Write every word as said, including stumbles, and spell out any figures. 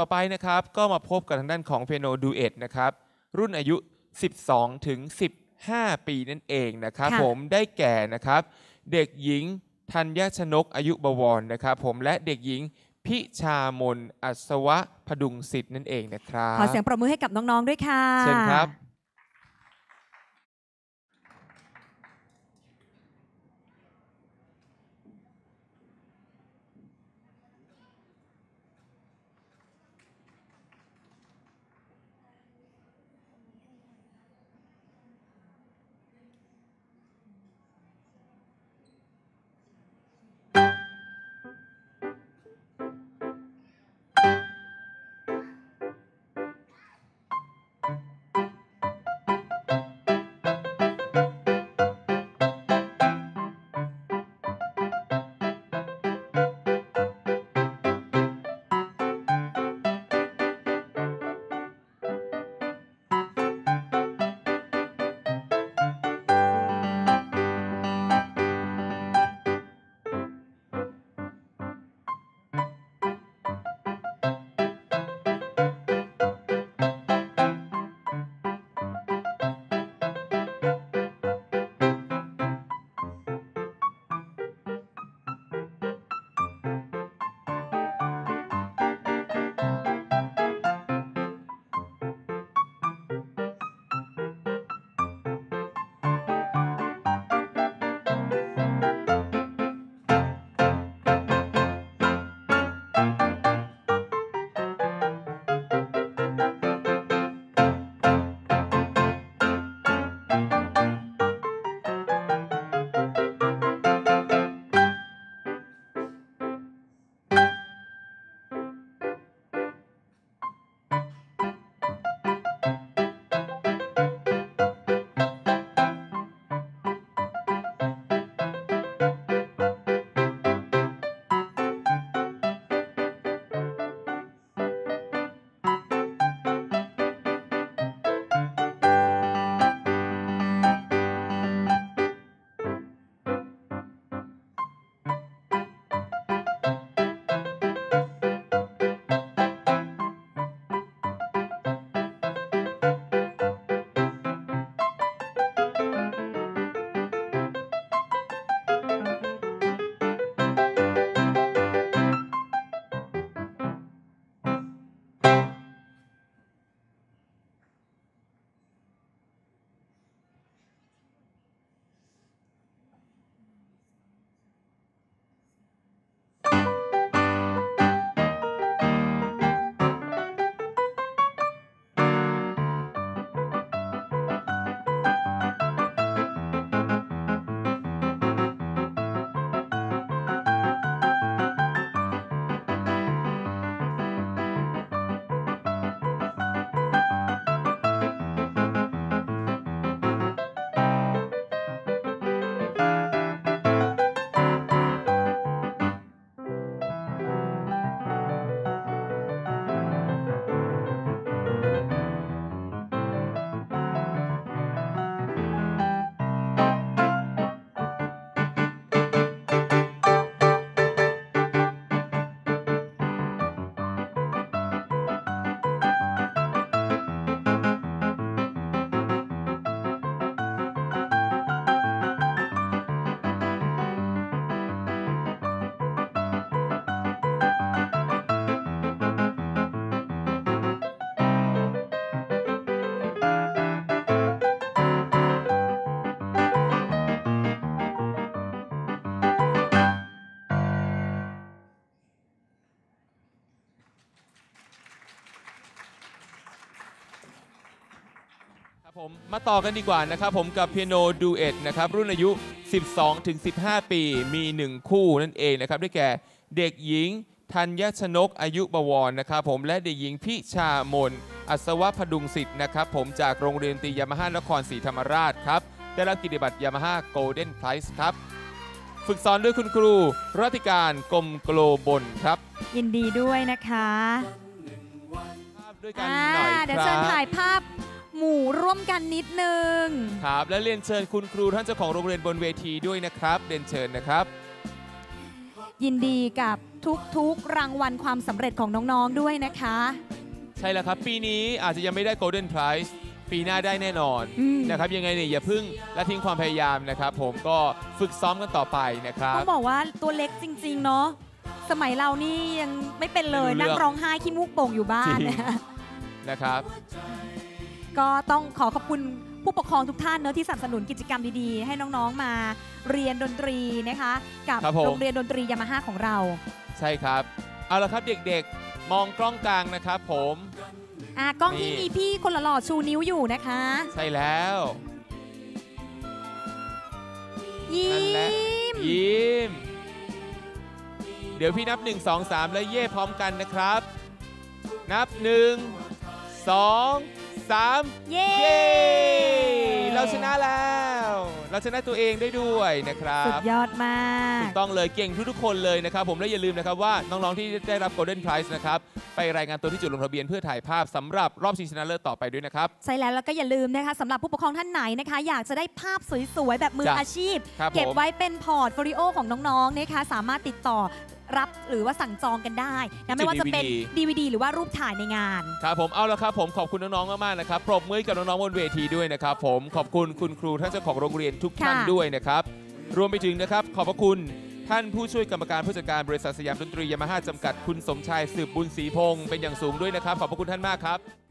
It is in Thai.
ต่อไปนะครับก็มาพบกับทางด้านของเปียโนดูเอทนะครับรุ่นอายุสิบสองถึงสิบห้าปีนั่นเองนะครับผมได้แก่นะครับเด็กหญิงธัญชนกอายุบวรนะครับผมและเด็กหญิงพิชามนอัศวะพดุงศิษย์นั่นเองนะครับขอเสียงปรบมือให้กับน้องๆด้วยค่ะเชิญครับผมมาต่อกันดีกว่านะครับผมกับเปียโนดูเอทนะครับรุ่นอายุสิบสองถึงสิบห้าปีมีหนึ่งคู่นั่นเองนะครับได้แก่เด็กหญิงธัญชนกอายุบวรนะครับผมและเด็กหญิงพิชามนอัศวะพดุงศิษย์นะครับผมจากโรงเรียนตรียามาฮ่านครศรีธรรมราชครับได้รับเกียรติบัตรยามาฮ่าโกลเด้นไพรส์ครับฝึกสอนด้วยคุณครูรัติการกรมโกลบลครับยินดีด้วยนะคะด้วยกันหน่อยครับเดี๋ยวเชิญถ่ายภาพหมู่ร่วมกันนิดนึงครับและเรียนเชิญคุณครูท่านเจ้าของโรงเรียนบนเวทีด้วยนะครับเรียนเชิญนะครับยินดีกับทุกๆ รางวัลความสำเร็จของน้องๆด้วยนะคะใช่แล้วครับ ปีนี้อาจจะยังไม่ได้ Golden Prize ปีหน้าได้แน่นอนอืมนะครับยังไงเนี่ยอย่าเพิ่งละทิ้งความพยายามนะครับผมก็ฝึกซ้อมกันต่อไปนะครับต้องบอกว่าตัวเล็กจริง ๆ เนาะสมัยเรานี่ยังไม่เป็นเลยไม่รู้เรื่องนั่งร้องไห้ขี้มูกโป่งอยู่บ้าจนริง นะครับก็ต้องขอขอบคุณผู้ปกครองทุกท่านเนอะที่สนับสนุนกิจกรรมดีๆ ให้น้องๆมาเรียนดนตรีนะคะ กับครับผมโรงเรียนดนตรียามาฮ่าของเราใช่ครับเอาละครับเด็กๆมองกล้องกลางนะครับผมอ่ะกล้องที่นี่มีพี่คนหล่อๆชูนิ้วอยู่นะคะใช่แล้วยิ้นั่นแหละมยิ้ม เดี๋ยวพี่นับ หนึ่ง สอง สาม แล้วเย่พร้อมกันนะครับ นับ หนึ่ง สอง สามเย้เย้ เราชนะแล้ว เราชนะตัวเองได้ด้วยนะครับสุดยอดมากถูกต้องเลยเก่งทุกๆคนเลยนะครับผมและอย่าลืมนะครับว่าน้องๆที่ได้รับ Golden Prize นะครับไปรายงานตัวที่จุดลงทะเบียนเพื่อถ่ายภาพสำหรับรอบชิงชนะเลิศต่อไปด้วยนะครับใช่แล้วแล้วก็อย่าลืมนะคะสำหรับผู้ปกครองท่านไหนนะคะ อยากจะได้ภาพสวยๆ แบบมือจ้ะอาชีพครับเก็บผมไว้เป็นพอร์ตโฟลิโอของน้องๆนะคะสามารถติดต่อรับหรือว่าสั่งจองกันได้นะไม่ว่าจะเป็น ดี วี ดี หรือว่ารูปถ่ายในงานครับผมเอาละครับผมขอบคุณน้องๆมากๆนะครับปรบมือให้กับน้องๆบนเวทีด้วยนะครับผมขอบคุณคุณครูท่านเจ้าของโรงเรียนทุกท่านค่ะด้วยนะครับรวมไปถึงนะครับขอบพระคุณท่านผู้ช่วยกรรมการผู้จัดการบริษัทสยามดนตรียามาฮ่าจำกัดคุณสมชายสืบบุญศรีพงศ์เป็นอย่างสูงด้วยนะครับขอบพระคุณท่านมากครับ